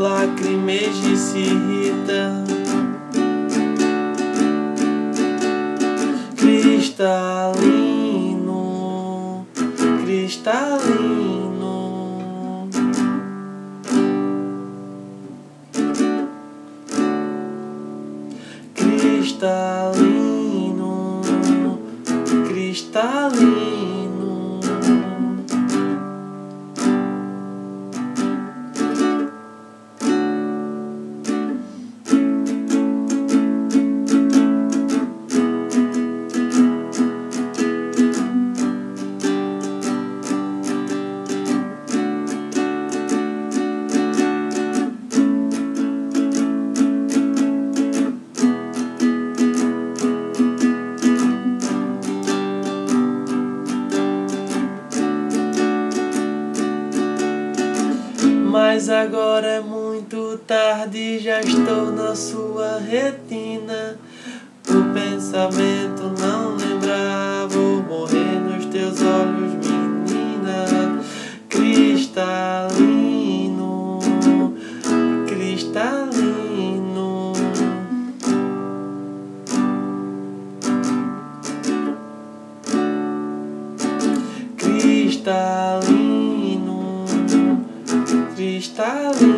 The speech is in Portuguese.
lacrimeja e se irrita. Cristalino, cristalino. Cristalino, cristalino. Mas agora é muito tarde, já estou na sua retina. O pensamento não lembra, vou morrer nos teus olhos, menina. Cristalino, cristalino. Cristalino, cristalino.